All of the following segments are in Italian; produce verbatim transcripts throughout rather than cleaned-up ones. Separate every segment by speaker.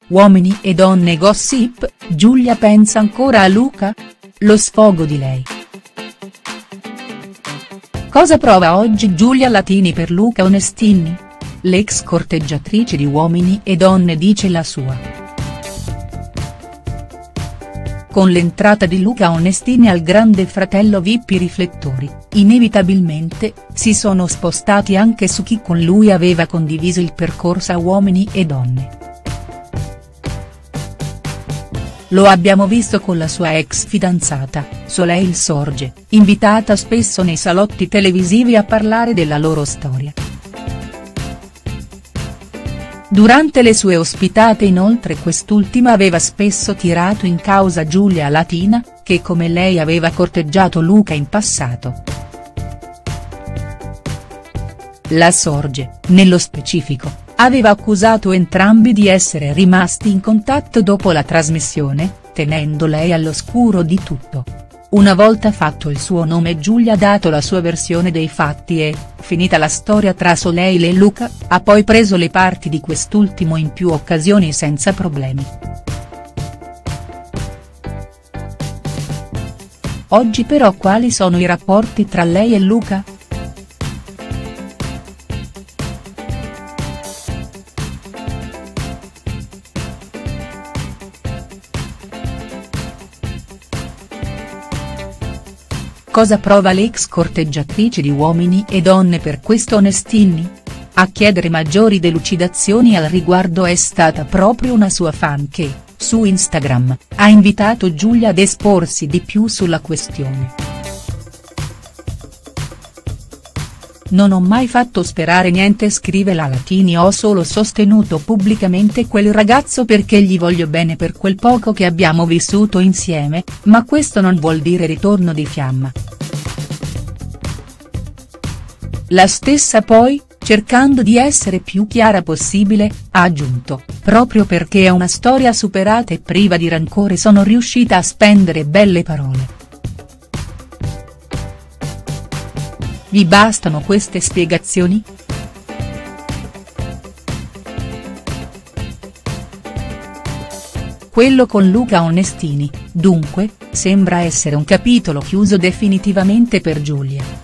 Speaker 1: Uomini e donne gossip, Giulia pensa ancora a Luca? Lo sfogo di lei. Cosa prova oggi Giulia Latini per Luca Onestini? L'ex corteggiatrice di Uomini e Donne dice la sua. Con l'entrata di Luca Onestini al Grande Fratello V I P i riflettori, inevitabilmente, si sono spostati anche su chi con lui aveva condiviso il percorso a Uomini e Donne. Lo abbiamo visto con la sua ex fidanzata, Soleil Sorge, invitata spesso nei salotti televisivi a parlare della loro storia. Durante le sue ospitate inoltre quest'ultima aveva spesso tirato in causa Giulia Latina, che come lei aveva corteggiato Luca in passato. La Sorge, nello specifico, aveva accusato entrambi di essere rimasti in contatto dopo la trasmissione, tenendo lei all'oscuro di tutto. Una volta fatto il suo nome Giulia ha dato la sua versione dei fatti e, finita la storia tra Soleil e Luca, ha poi preso le parti di quest'ultimo in più occasioni senza problemi. Oggi però quali sono i rapporti tra lei e Luca?. Cosa prova l'ex corteggiatrice di Uomini e Donne per questo Onestini? A chiedere maggiori delucidazioni al riguardo è stata proprio una sua fan che, su Instagram, ha invitato Giulia ad esporsi di più sulla questione. Non ho mai fatto sperare niente, scrive la Latini, ho solo sostenuto pubblicamente quel ragazzo perché gli voglio bene per quel poco che abbiamo vissuto insieme, ma questo non vuol dire ritorno di fiamma. La stessa poi, cercando di essere più chiara possibile, ha aggiunto, proprio perché è una storia superata e priva di rancore sono riuscita a spendere belle parole. Vi bastano queste spiegazioni?. Quello con Luca Onestini, dunque, sembra essere un capitolo chiuso definitivamente per Giulia.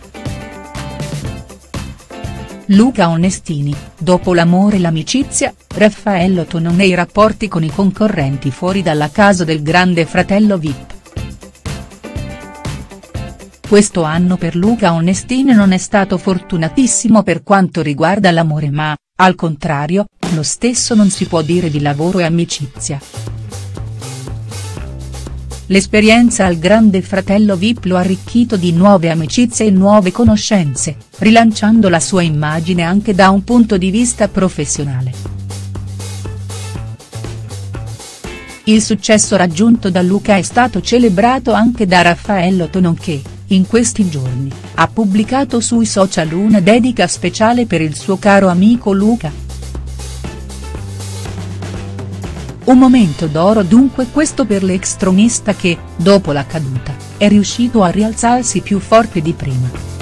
Speaker 1: Luca Onestini, dopo l'amore e l'amicizia, Raffaello Tonon e i rapporti con i concorrenti fuori dalla casa del Grande Fratello V I P. Questo anno per Luca Onestini non è stato fortunatissimo per quanto riguarda l'amore ma, al contrario, lo stesso non si può dire di lavoro e amicizia. L'esperienza al Grande Fratello V I P lo ha arricchito di nuove amicizie e nuove conoscenze, rilanciando la sua immagine anche da un punto di vista professionale. Il successo raggiunto da Luca è stato celebrato anche da Raffaello Tonon che, in questi giorni, ha pubblicato sui social una dedica speciale per il suo caro amico Luca. Un momento d'oro dunque questo per l'ex tronista che, dopo la caduta, è riuscito a rialzarsi più forte di prima.